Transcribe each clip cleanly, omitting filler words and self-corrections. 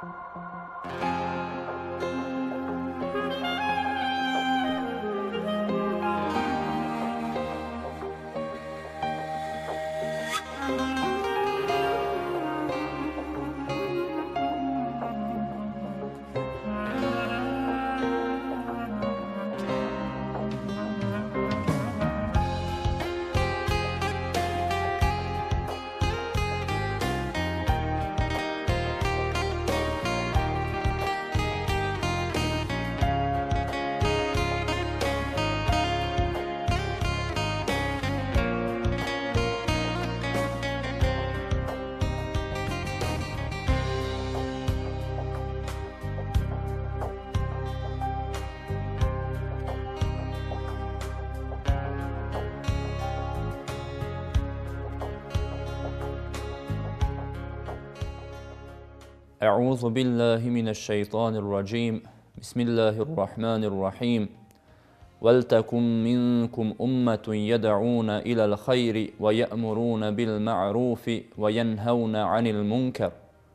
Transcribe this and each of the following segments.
أعوذ بالله من الشيطان الرجيم بسم الله الرحمن الرحيم ولتكن منكم أمة يدعون إلى الخير ويأمرون بالمعروف وينهون عن المنكر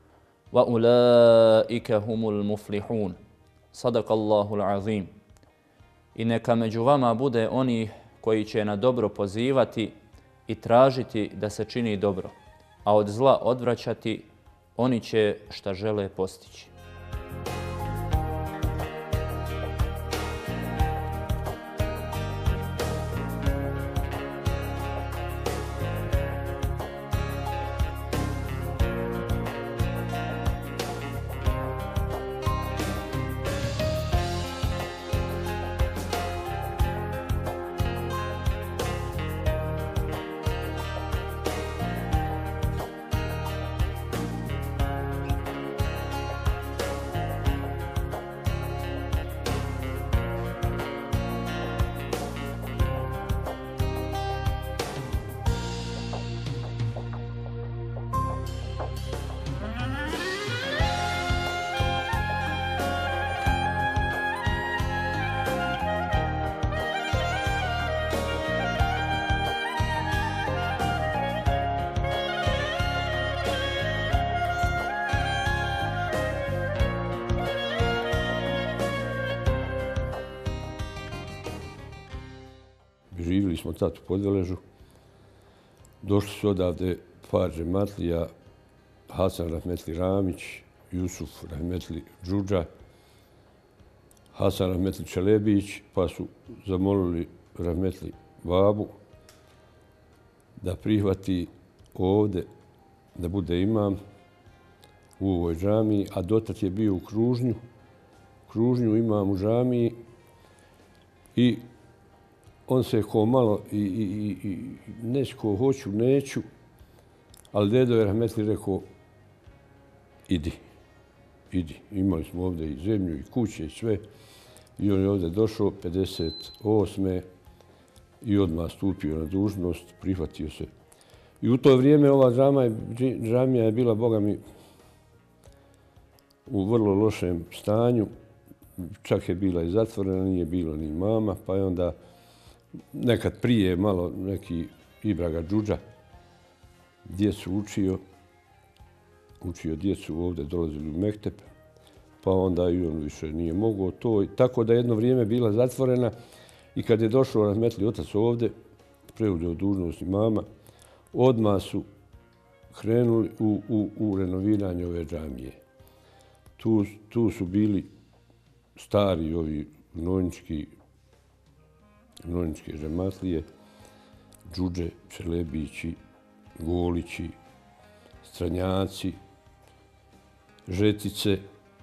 وأولئك هم المفلحون صدق الله العظيم. I neka među vama bude oni koji će na dobro pozivati i tražiti da se čini dobro, a od zla odvraćati oni će šta žele postići. Živjeli smo tad u Podveležu. Došli su odavde par džematlija, Hasan rahmetli Ramić, Jusuf rahmetli Džudža, Hasan rahmetli Čelebić, pa su zamolili rahmetli babu da prihvati ovde, da bude imam u ovoj džamiji, a dotad je bio u Kružnju imam u džamiji i on se ko malo i neću ko hoću, neću, ali dedo je rahmetli rekao idi. Imali smo ovdje i zemlju i kuće i sve. I on je ovdje došao 58. i odmah stupio na dužnost, prihvatio se. I u to vrijeme ova džamija je bila, boga mi, u vrlo lošem stanju. Čak je bila i zatvorena, nije bilo ni mama, pa je onda nekad prije malo neki Ibraga Džudža djecu učio djecu ovdje, dolazili u mektep, pa onda i on više nije mogao to. Tako da jedno vrijeme bila zatvorena i kad je došao rahmetli otac ovdje, preuzeo dužnost imama, odmah su krenuli u renoviranje ove džamije. Tu su bili stari ovi gnojničke džematlije, Džudže, Čelebići, Golići, Stranjaci, Žetice.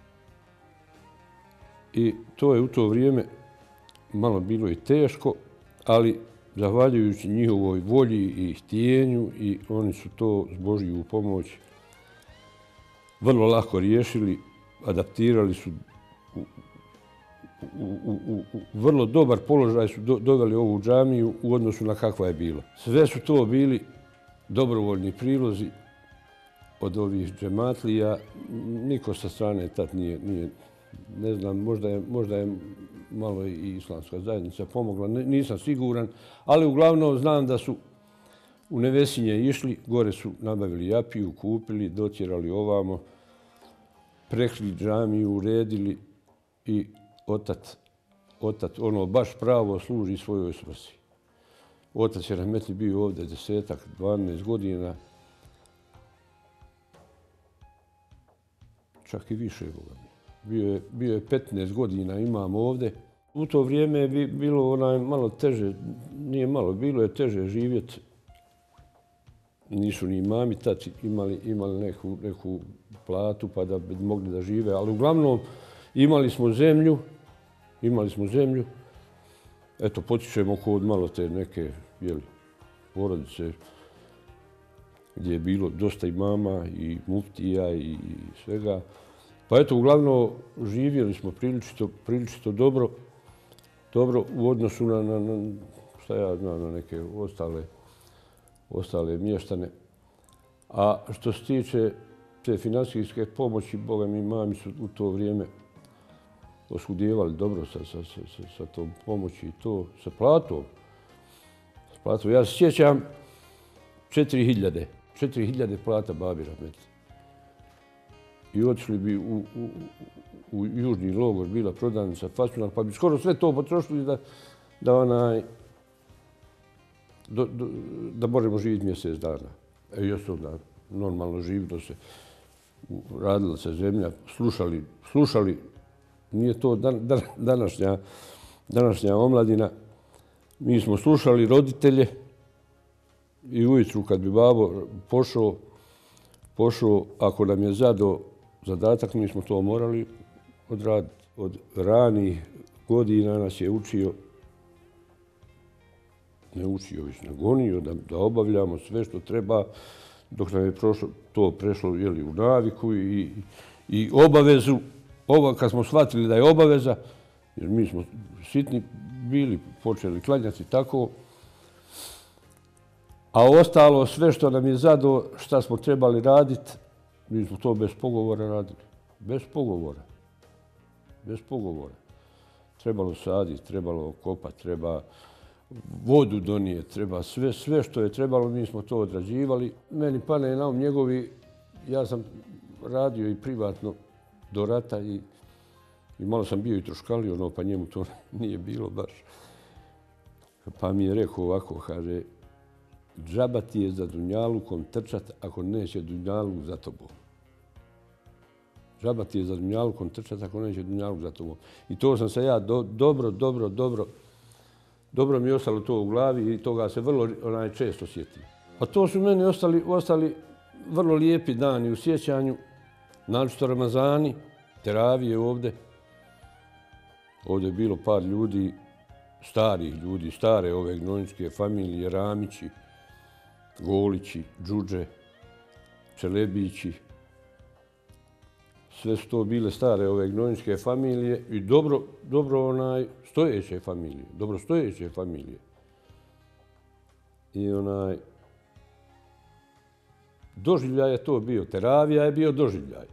I to je u to vrijeme malo bilo i teško, ali zahvaljujući njihovoj volji i htjenju i oni su to s Božju pomoć vrlo lako riješili, adaptirali su u vrlo dobar položaj su doveli ovu džamiju u odnosu na kakva je bila. Sve su to bili dobrovoljni prilozi od ovih džematlija. Niko sa strane tad nije ne znam, možda je malo i islamska zajednica pomogla, nisam siguran, ali uglavnom znam da su u Nevesinje išli, gore su nabavili japiju, kupili, dotjerali ovamo. prekrili džamiju, uredili i otac ono baš pravo služi svojoj svrsi. Otac je rahmetli bio ovdje 10-12 godina, čak i više. Bio je 15 godina imam ovdje. U to vrijeme je bilo malo teže, nije malo, bilo je teže živjeti. Nisu ni mami taci imali neku platu pa da bi mogli da žive, ali uglavnom imali smo zemlju. Eto, potičemo kod malo te neke porodice gdje je bilo dosta i mama i muftija i svega. Pa eto, uglavnom živjeli smo priličito dobro u odnosu na neke ostale mještane. A što se tiče te financijske pomoći, Boga mi mami su u to vrijeme oskudijevali dobro sa tom pomoći i to, sa platom. Ja se sjećam 4.000 plata babi rahmetli. I otišli bi u južni logor, bila prodavnica Fasunal, pa bi skoro sve to potrošili da možemo živjeti mjesec dana. I onda normalno živilo se, radila se zemlja, slušali, nije to današnja omladina. Mi smo slušali roditelje i ujutru kad bi babo pošao, ako nam je zadao zadatak, mi smo to morali odraditi. Od ranih godina nas je učio, nagonio da obavljamo sve što treba, dok nam je to prešlo u naviku i obavezu. Kad smo shvatili da je obaveza, jer mi smo sitni bili, počeli klanjati tako, a ostalo sve što nam je zadao, šta smo trebali raditi, mi smo to bez pogovora radili. Bez pogovora. Trebalo saditi, trebalo kopati, treba vodu donijeti, treba sve što je trebalo, mi smo to odrađivali. Meni pane na um njegovi, ja sam radio i privatno do rata i malo sam bio i troškalio, pa njemu to nije bilo baš. Pa mi je rekao ovako, kaže, džaba ti je za dunjalukom trčat ako neće dunjaluk za tobom. Džaba ti je za dunjalukom trčat ako neće dunjaluk za tobom. I to sam se ja dobro mi je ostalo to u glavi i toga se vrlo često sjetim. A to su meni ostali vrlo lijepi dani u sjećanju, naročito Ramazani, teravije ovdje. Ovdje je bilo par ljudi, starih ljudi, stare ove gnojničke familije, Ramići, Golići, Đuđe, Čelebići. Sve su to bile stare ove gnojničke familije i dobrostojeće familije. I doživljaj je to bio, teravija je bio doživljaj.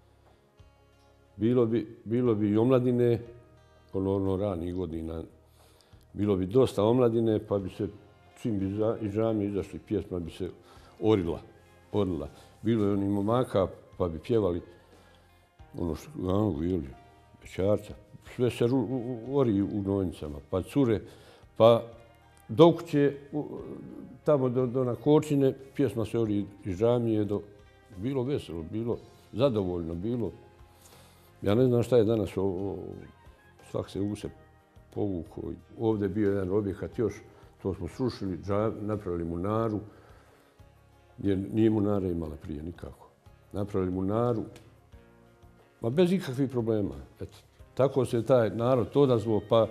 Bilo bi i omladine, ranih godina, bilo bi dosta omladine, pa bi se, čim bi iz džamije izašli, pjesma bi se orila. Bilo je onih momaka, pa bi pjevali Bećarca. Sve se ori u gnojnicama, pa cure, pa dok će tamo do Nakočine, pjesma se ori iz džamije, bilo veselo, bilo zadovoljno, bilo. Ja ne znam šta je danas, svak se use povukao. Ovdje je bio jedan objekat još, to smo srušili, napravili munaru, jer nije munara imala prije nikako. Napravili munaru, ma bez ikakvih problema. Eto, tako se taj narod odazvao, pa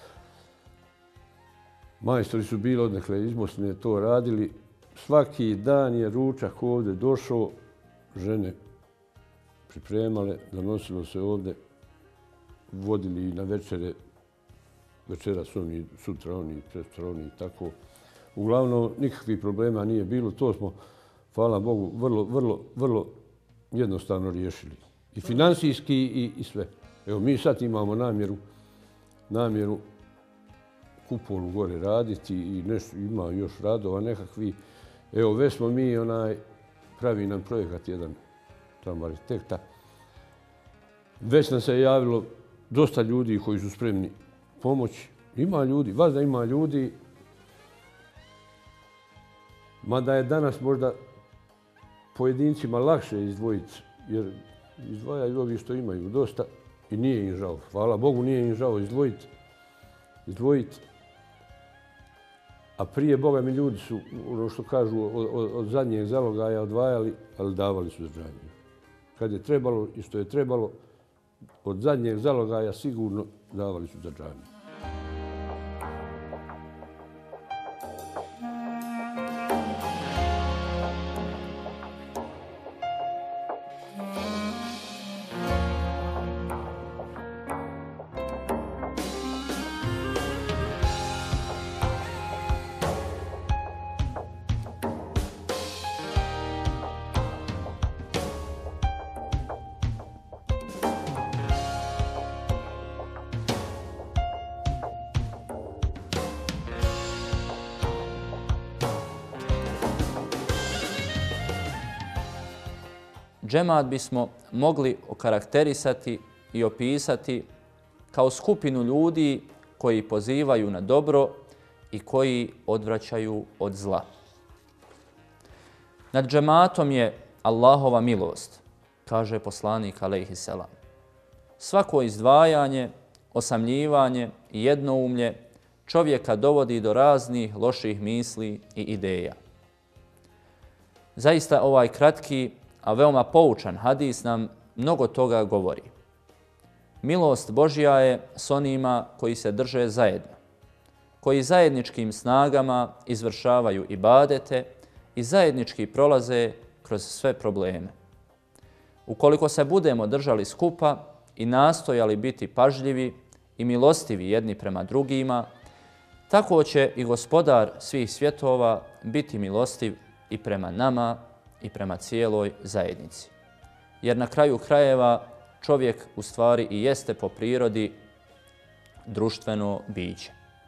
majstori su bili odnekle iz Bosne to radili. Svaki dan je ručak ovdje došao, žene pripremale, donosilo se ovdje, vodili na večere, večeras oni, sutra oni, presutra oni i tako. Uglavnom, nikakvih problema nije bilo, to smo, hvala Bogu, vrlo jednostavno riješili. I financijski i sve. Evo, mi sad imamo namjeru kupolu gore raditi i nešto ima još radova nekakvi. Evo, već smo mi, pravi nam projekat jedan tamo arhitekta. Već nam se javilo dosta ljudi koji su spremni pomoći. Ima ljudi, valjda ima ljudi, mada je danas možda pojedincima lakše izdvojiti, jer izdvajaju ovi što imaju dosta i nije im žao. Hvala Bogu, nije im žao izdvojiti. A prije Boga mi ljudi su, ono što kažu, od zadnjeg zalogaja odvajali, ali davali su za džamiju. Kad je trebalo i što je trebalo, od zadnjeg zalogaja sigurno davali su za džamiju. Džemat bismo mogli okarakterisati i opisati kao skupinu ljudi koji pozivaju na dobro i koji odvraćaju od zla. Nad džematom je Allahova milost, kaže poslanik alejhi selam. Svako izdvajanje, osamljivanje i jednoumlje čovjeka dovodi do raznih loših misli i ideja. Zaista ovaj kratki, a veoma poučan hadis nam mnogo toga govori. Milost Božja je s onima koji se drže zajedno, koji zajedničkim snagama izvršavaju ibadete i zajednički prolaze kroz sve probleme. Ukoliko se budemo držali skupa i nastojali biti pažljivi i milostivi jedni prema drugima, tako će i Gospodar svih svjetova biti milostiv i prema nama i prema cijeloj zajednici. Jer na kraju krajeva čovjek u stvari i jeste po prirodi društveno biće.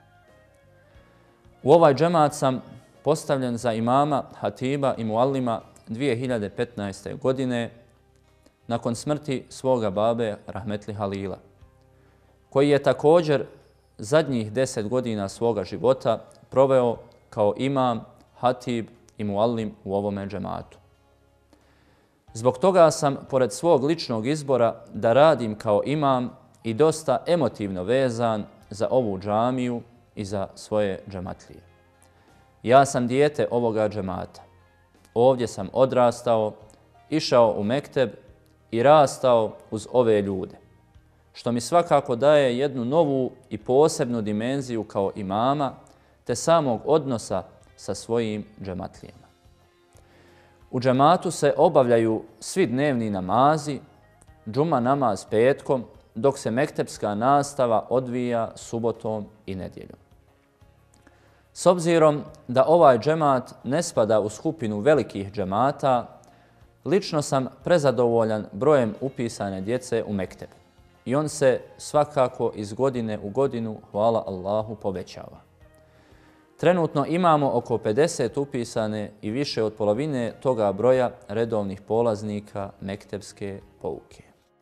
U ovaj džemat sam postavljen za imama, hatiba i muallima 2015. godine nakon smrti svoga babe Rahmetli Halila, koji je također zadnjih 10 godina svoga života proveo kao imam, hatib i muallim u ovome džematu. Zbog toga sam, pored svog ličnog izbora da radim kao imam, i dosta emotivno vezan za ovu džamiju i za svoje džematlije. Ja sam dijete ovoga džemata. Ovdje sam odrastao, išao u mekteb i rastao uz ove ljude, što mi svakako daje jednu novu i posebnu dimenziju kao imama, te samog odnosa sa svojim džematlijama. U džematu se obavljaju svi dnevni namazi, džuma namaz petkom, dok se mektepska nastava odvija subotom i nedjeljom. S obzirom da ovaj džemat ne spada u skupinu velikih džemata, lično sam prezadovoljan brojem upisane djece u mekteb i on se svakako iz godine u godinu, hvala Allahu, povećava. Trenutno imamo oko 50 upisane i više od polovine toga broja redovnih polaznika mektepske pouke.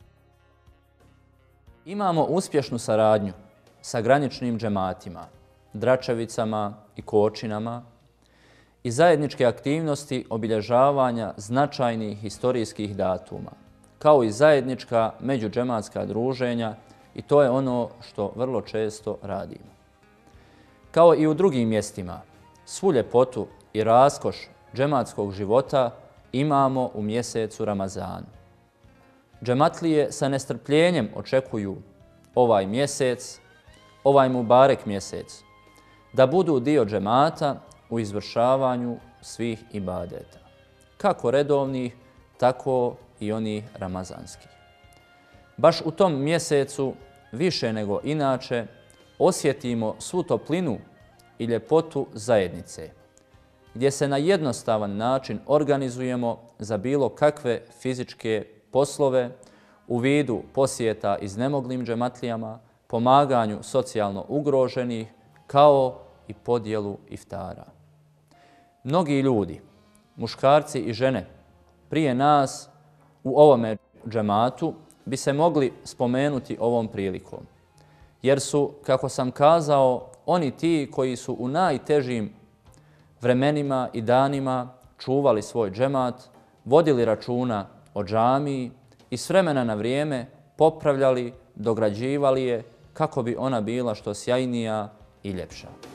Imamo uspješnu saradnju sa graničnim džematima, Dračevicama i Kočinama i zajedničke aktivnosti obilježavanja značajnih historijskih datuma, kao i zajednička međudžematska druženja, i to je ono što vrlo često radimo. Kao i u drugim mjestima, svu ljepotu i raskoš džematskog života imamo u mjesecu Ramazanu. Džematlije sa nestrpljenjem očekuju ovaj mjesec, ovaj mubarek mjesec, da budu dio džemata u izvršavanju svih ibadeta, kako redovnih, tako i onih ramazanskih. Baš u tom mjesecu, više nego inače, osjetimo svu toplinu i ljepotu zajednice, gdje se na jednostavan način organizujemo za bilo kakve fizičke poslove u vidu posjeta iznemoglim džematlijama, pomaganju socijalno ugroženih, kao i podjelu iftara. Mnogi ljudi, muškarci i žene, prije nas u ovome džematu bi se mogli spomenuti ovom prilikom. Jer su, kako sam kazao, oni ti koji su u najtežim vremenima i danima čuvali svoj džemat, vodili računa o džamiji i s vremena na vrijeme popravljali, dograđivali je kako bi ona bila što sjajnija i ljepša.